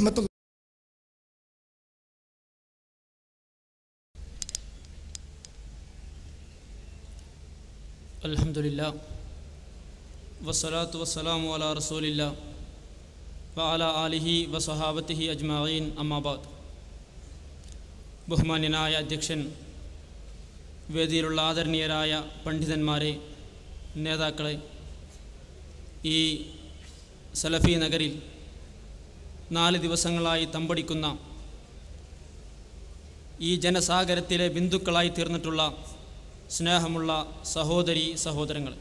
വറഹ്മത്തുള്ളാഹി. അൽഹംദുലില്ലാഹ് വസ്സലാത്തു വസ്സലാമു അലാ റസൂലില്ലാഹ് വഅലാ ആലിഹി വസഹാബത്തിഹി അജ്മഈൻ. അമ്മാ ബഅദ്. ബഹുമാന്യനായ അധ്യക്ഷൻ, വേദിയിലുള്ള ആദരണീയരായ പണ്ഡിതന്മാരെ, നേതാക്കളെ, ഈ സലഫി നഗരിൽ 4 ദിവസങ്ങളായി തമ്പടിക്കുന്ന ഈ ജനസാഗരത്തിലെ ബിന്ദുക്കളായി തീർന്നിട്ടുള്ള സ്നേഹമുള്ള സഹോദരി സഹോദരങ്ങൾ,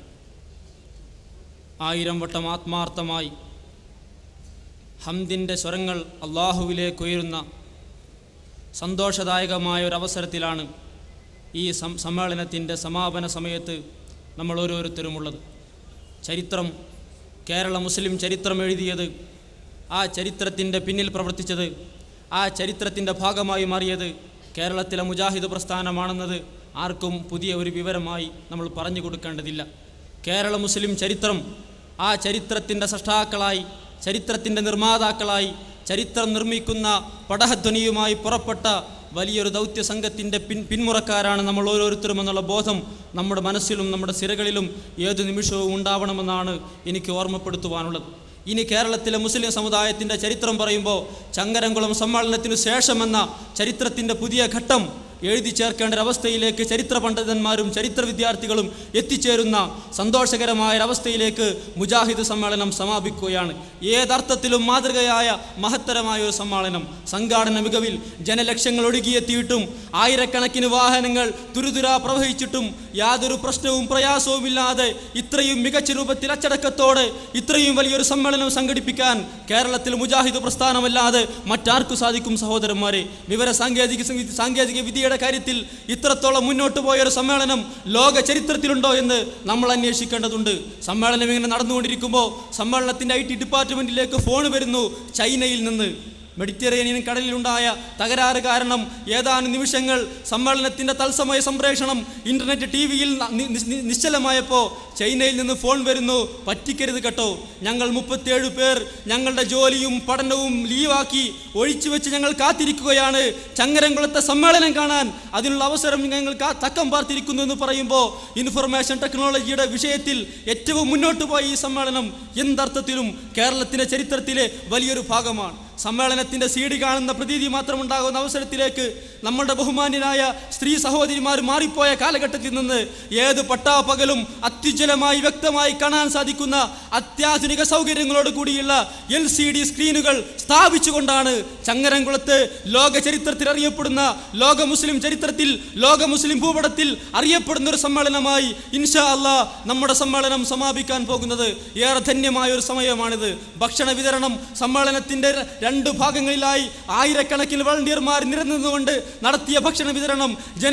1000 വട്ടം ആത്മാർത്ഥമായി ഹംദിൻ്റെ സ്വരങ്ങൾ അള്ളാഹുവിലേക്ക് ഉയരുന്ന സന്തോഷദായകമായ ഒരവസരത്തിലാണ് ഈ സമ്മേളനത്തിൻ്റെ സമാപന സമയത്ത് നമ്മൾ ഓരോരുത്തരുമുള്ളത്. ചരിത്രം, കേരള മുസ്ലിം ചരിത്രം എഴുതിയത്, ആ ചരിത്രത്തിൻ്റെ പിന്നിൽ പ്രവർത്തിച്ചത്, ആ ചരിത്രത്തിൻ്റെ ഭാഗമായി മാറിയത് കേരളത്തിലെ മുജാഹിദ് പ്രസ്ഥാനമാണെന്നത് ആർക്കും പുതിയ ഒരു വിവരമായി നമ്മൾ പറഞ്ഞു കൊടുക്കേണ്ടതില്ല. കേരള മുസ്ലിം ചരിത്രം, ആ ചരിത്രത്തിൻ്റെ സൃഷ്ടാക്കളായി, ചരിത്രത്തിൻ്റെ നിർമ്മാതാക്കളായി, ചരിത്രം നിർമ്മിക്കുന്ന പടഹധ്വനിയുമായി പുറപ്പെട്ട വലിയൊരു ദൗത്യ സംഘത്തിൻ്റെ പിന്മുറക്കാരാണ് നമ്മൾ ഓരോരുത്തരും എന്നുള്ള ബോധം നമ്മുടെ മനസ്സിലും നമ്മുടെ സിരകളിലും ഏതു നിമിഷവും ഉണ്ടാവണമെന്നാണ് എനിക്ക് ഓർമ്മപ്പെടുത്തുവാനുള്ളത്. ഇനി കേരളത്തിലെ മുസ്ലിം സമുദായത്തിൻ്റെ ചരിത്രം പറയുമ്പോൾ ചങ്ങരംകുളം സമ്മേളനത്തിനു ശേഷമെന്ന ചരിത്രത്തിൻ്റെ പുതിയ ഘട്ടം എഴുതി ചേർക്കേണ്ട ഒരവസ്ഥയിലേക്ക് ചരിത്ര പണ്ഡിതന്മാരും ചരിത്ര വിദ്യാർത്ഥികളും എത്തിച്ചേരുന്ന സന്തോഷകരമായ ഒരവസ്ഥയിലേക്ക് മുജാഹിദ് സമ്മേളനം സമാപിക്കുകയാണ്. ഏതർത്ഥത്തിലും മാതൃകയായ മഹത്തരമായ ഒരു സമ്മേളനം. സംഘാടന മികവിൽ ജനലക്ഷങ്ങൾ ഒഴുകിയെത്തിയിട്ടും ആയിരക്കണക്കിന് വാഹനങ്ങൾ തുരുതുരാ പ്രവഹിച്ചിട്ടും യാതൊരു പ്രശ്നവും പ്രയാസവുമില്ലാതെ ഇത്രയും മികച്ച രൂപത്തിൽ അച്ചടക്കത്തോടെ ഇത്രയും വലിയൊരു സമ്മേളനം സംഘടിപ്പിക്കാൻ കേരളത്തിൽ മുജാഹിദ് പ്രസ്ഥാനമല്ലാതെ മറ്റാർക്കു സാധിക്കും? സഹോദരന്മാരെ, വിവര സാങ്കേതിക വിദ്യയുടെ കാര്യത്തിൽ ഇത്രത്തോളം മുന്നോട്ട് പോയൊരു സമ്മേളനം ലോക ചരിത്രത്തിലുണ്ടോ എന്ന് നമ്മൾ അന്വേഷിക്കേണ്ടതുണ്ട്. സമ്മേളനം ഇങ്ങനെ നടന്നുകൊണ്ടിരിക്കുമ്പോൾ സമ്മേളനത്തിൻ്റെ IT ഡിപ്പാർട്ട്മെൻറ്റിലേക്ക് ഫോൺ വരുന്നു ചൈനയിൽ നിന്ന്. മെഡിറ്ററേനിയൻ കടലിലുണ്ടായ തകരാറ് കാരണം ഏതാനും നിമിഷങ്ങൾ സമ്മേളനത്തിൻ്റെ തത്സമയ സംപ്രേഷണം ഇൻ്റർനെറ്റ് TV-യിൽ നിശ്ചലമായപ്പോൾ ചൈനയിൽ നിന്ന് ഫോൺ വരുന്നു, പറ്റിക്കരുത് കേട്ടോ, ഞങ്ങൾ 37 പേർ ഞങ്ങളുടെ ജോലിയും പഠനവും ലീവാക്കി ഒഴിച്ചു വെച്ച് ഞങ്ങൾ കാത്തിരിക്കുകയാണ് ചങ്ങരംകുളത്തെ സമ്മേളനം കാണാൻ, അതിനുള്ള അവസരം ഞങ്ങൾ തക്കം പാർത്തിരിക്കുന്നു എന്ന് പറയുമ്പോൾ ഇൻഫർമേഷൻ ടെക്നോളജിയുടെ വിഷയത്തിൽ ഏറ്റവും മുന്നോട്ട് പോയ ഈ സമ്മേളനം എന്തർത്ഥത്തിലും കേരളത്തിൻ്റെ ചരിത്രത്തിലെ വലിയൊരു ഭാഗമാണ്. സമ്മേളനത്തിൻ്റെ CD കാണുന്ന പ്രതീതി മാത്രമുണ്ടാകുന്ന അവസരത്തിലേക്ക് നമ്മളുടെ ബഹുമാന്യനായ സ്ത്രീ സഹോദരിമാർ മാറിപ്പോയ കാലഘട്ടത്തിൽ നിന്ന് ഏത് പട്ടാപ്പകലും അത്യുജ്വലമായി വ്യക്തമായി കാണാൻ സാധിക്കുന്ന അത്യാധുനിക സൗകര്യങ്ങളോട് കൂടിയുള്ള LCD സ്ക്രീനുകൾ സ്ഥാപിച്ചുകൊണ്ടാണ് ചങ്ങരംകുളത്ത് ലോക ചരിത്രത്തിൽ അറിയപ്പെടുന്ന, ലോക മുസ്ലിം ചരിത്രത്തിൽ, ലോക മുസ്ലിം ഭൂപടത്തിൽ അറിയപ്പെടുന്ന ഒരു സമ്മേളനമായി ഇൻഷാ അല്ലാഹ് നമ്മുടെ സമ്മേളനം സമാപിക്കാൻ പോകുന്നത്. ഏറെ ധന്യമായ ഒരു സമയമാണിത്. ഭക്ഷണ വിതരണം സമ്മേളനത്തിൻ്റെ 2 ഭാഗങ്ങളിലായി ആയിരക്കണക്കിന് വളണ്ടിയർമാർ നിരന്നുകൊണ്ട് നടത്തിയ ഭക്ഷണ വിതരണം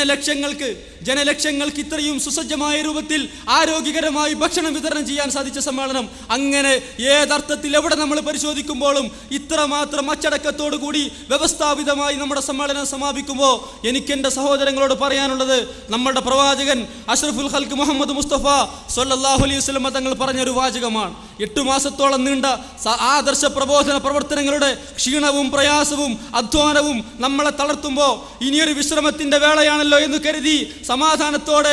ജനലക്ഷങ്ങൾക്ക് ഇത്രയും സുസജ്ജമായ രൂപത്തിൽ ആരോഗ്യകരമായി ഭക്ഷണം വിതരണം ചെയ്യാൻ സാധിച്ച സമ്മേളനം. അങ്ങനെ ഏതർത്ഥത്തിൽ എവിടെ നമ്മൾ പരിശോധിക്കുമ്പോഴും ഇത്രമാത്രം അച്ചടക്കത്തോടുകൂടി വ്യവസ്ഥാപിതമായി നമ്മുടെ സമ്മേളനം സമാപിക്കുമ്പോൾ എനിക്കെൻ്റെ സഹോദരങ്ങളോട് പറയാനുള്ളത്, നമ്മുടെ പ്രവാചകൻ അഷ്റഫുൽ ഖൽഖ് മുഹമ്മദ് മുസ്തഫ സ്വല്ലല്ലാഹു അലൈഹി വസല്ലം തങ്ങൾ പറഞ്ഞൊരു വാചകമാണ്. 8 മാസത്തോളം നീണ്ട ആദർശ പ്രബോധന പ്രവർത്തനങ്ങളുടെ ക്ഷീണവും പ്രയാസവും അധ്വാനവും നമ്മളെ തളർത്തുമ്പോൾ ഇനിയൊരു വിശ്രമത്തിൻ്റെ വേളയാണല്ലോ എന്ന് കരുതി സമാധാനത്തോടെ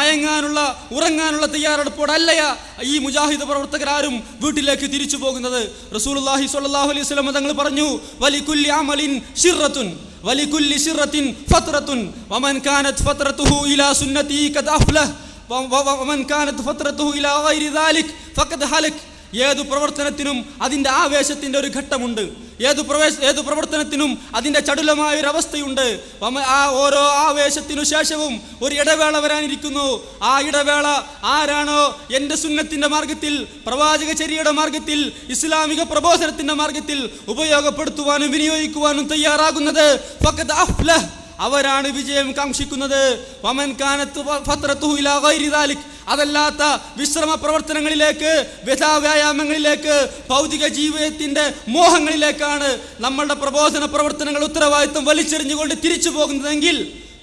ഉറങ്ങാനുള്ള തയ്യാറെടുപ്പോടല്ല ഈ മുജാഹിദ് പ്രവർത്തകരാരും വീട്ടിലേക്ക് തിരിച്ചു പോകുന്നത്. റസൂലുള്ളാഹി സ്വല്ലല്ലാഹു അലൈഹി വസല്ലം തങ്ങൾ പറഞ്ഞു, വലികുല്ലി അമലിൻ ശിർറത്തുൻ വലികുല്ലി ശിർറത്തിൻ ഫത്രത്തുൻ വമൻ കാനത് ഫത്രതുഹു ഇലാ സുന്നതി ഖദ് അഫ്ലഹ വമൻ കാനത് ഫത്രതുഹു ഇലാ ഗൈരി ദാലിക് ഫഖദ് ഹലക്. ഏതു പ്രവർത്തനത്തിനും അതിൻ്റെ ആവേശത്തിൻ്റെ ഒരു ഘട്ടമുണ്ട്. ഏതു പ്രവർത്തനത്തിനും അതിൻ്റെ ചടുലമായ ഒരു അവസ്ഥയുണ്ട്. ആ ഓരോ ആവേശത്തിനു ശേഷവും ഒരു ഇടവേള വരാനിരിക്കുന്നു. ആ ഇടവേള ആരാണോ എൻ്റെ സുന്നത്തിൻ്റെ മാർഗത്തിൽ, പ്രവാചകചര്യയുടെ മാർഗത്തിൽ, ഇസ്ലാമിക പ്രബോധനത്തിൻ്റെ മാർഗത്തിൽ ഉപയോഗപ്പെടുത്തുവാനും വിനിയോഗിക്കുവാനും തയ്യാറാകുന്നത് ഫഖദ് അഫ്ലഹ, അവരാണ് വിജയം കാംക്ഷിക്കുന്നത്. വമൻ കാനത് ഫത്രതുഹു ഇലാ ഗൈരി ദാലിക്, അതല്ലാത്ത വിശ്രമ പ്രവർത്തനങ്ങളിലേക്ക്, വ്യായാമങ്ങളിലേക്ക്, ഭൗതിക ജീവിതത്തിൻ്റെ മോഹങ്ങളിലേക്കാണ് നമ്മളുടെ പ്രബോധന പ്രവർത്തനങ്ങൾ ഉത്തരവാദിത്വം വലിച്ചെറിഞ്ഞുകൊണ്ട് തിരിച്ചു പോകുന്നതെങ്കിൽ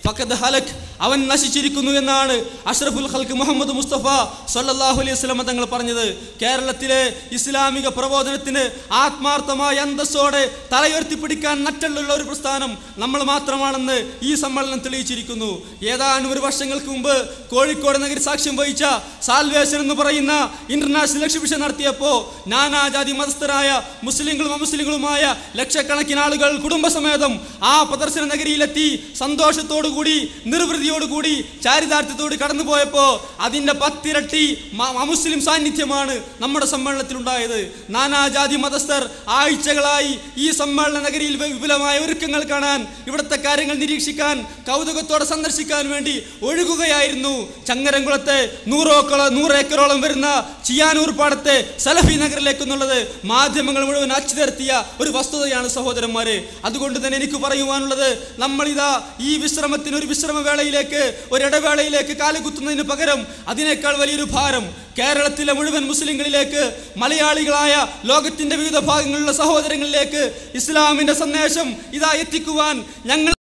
ഫഖദ് ഹലക്, അവൻ നശിച്ചിരിക്കുന്നു എന്നാണ് അഷ്റഫുൽ ഖൽഖ് മുഹമ്മദ് മുസ്തഫ സല്ലല്ലാഹു അലൈഹി വസല്ലം തങ്ങൾ പറഞ്ഞത്. കേരളത്തിലെ ഇസ്ലാമിക പ്രബോധനത്തിന് ആത്മാർത്ഥമായ അന്തസ്സോടെ തലയുയർത്തിപ്പിടിക്കാൻ നട്ടുള്ള ഒരു പ്രസ്ഥാനം നമ്മൾ മാത്രമാണെന്ന് ഈ സമ്മേളനം തെളിയിച്ചിരിക്കുന്നു. ഏതാനും ഒരു വർഷങ്ങൾക്ക് മുമ്പ് കോഴിക്കോട് നഗരി സാക്ഷ്യം വഹിച്ച സാൽവേഷൻ എന്ന് പറയുന്ന ഇന്റർനാഷണൽ എക്സിബിഷൻ നടത്തിയപ്പോൾ നാനാജാതി മതസ്ഥരായ മുസ്ലിങ്ങളും അമുസ്ലിങ്ങളുമായ ലക്ഷക്കണക്കിന് ആളുകൾ കുടുംബസമേതം ആ പ്രദർശന നഗരിയിലെത്തി സന്തോഷത്തോടുകൂടി നിർവൃതിയോടുകൂടി ചാരിതാർത്ഥ്യത്തോട് കടന്നുപോയപ്പോൾ അതിൻ്റെ 10 ഇരട്ടി അമുസ്ലിം സാന്നിധ്യമാണ് നമ്മുടെ സമ്മേളനത്തിൽ ഉണ്ടായത്. നാനാജാതി മതസ്ഥർ ആഴ്ചകളായി ഈ സമ്മേളന നഗരിയിൽ വിപുലമായ ഒരുക്കങ്ങൾ കാണാൻ, ഇവിടുത്തെ കാര്യങ്ങൾ നിരീക്ഷിക്കാൻ, കൗതുകത്തോടെ സന്ദർശിക്കാൻ വേണ്ടി ഒഴുകുകയായിരുന്നു. ചങ്ങരംകുളത്തെ 100 ഏക്കറോളം വരുന്ന ചിയാനൂർ പാടത്തെ സലഫി നഗറിലേക്കെന്നുള്ളത് മാധ്യമങ്ങൾ മുഴുവൻ അച്ചുതർത്തിയ ഒരു വസ്തുതയാണ് സഹോദരന്മാരെ. അതുകൊണ്ട് തന്നെ എനിക്ക് പറയുവാനുള്ളത്, നമ്മളിതാ ഈ വിശ്രമത്തിന് ഒരു വിശ്രമവേളയിലേക്ക്, ഒരു ഇടവേളയിലേക്ക് കാലുകുത്തുന്നതിന് പകരം അതിനേക്കാൾ വലിയൊരു ഭാരം കേരളത്തിലെ മുഴുവൻ മുസ്ലിങ്ങളിലേക്ക്, മലയാളികളായ ലോകത്തിന്റെ വിവിധ ഭാഗങ്ങളിലുള്ള സഹോദരങ്ങളിലേക്ക് ഇസ്ലാമിന്റെ സന്ദേശം ഇതാ എത്തിക്കുവാൻ ഞങ്ങൾ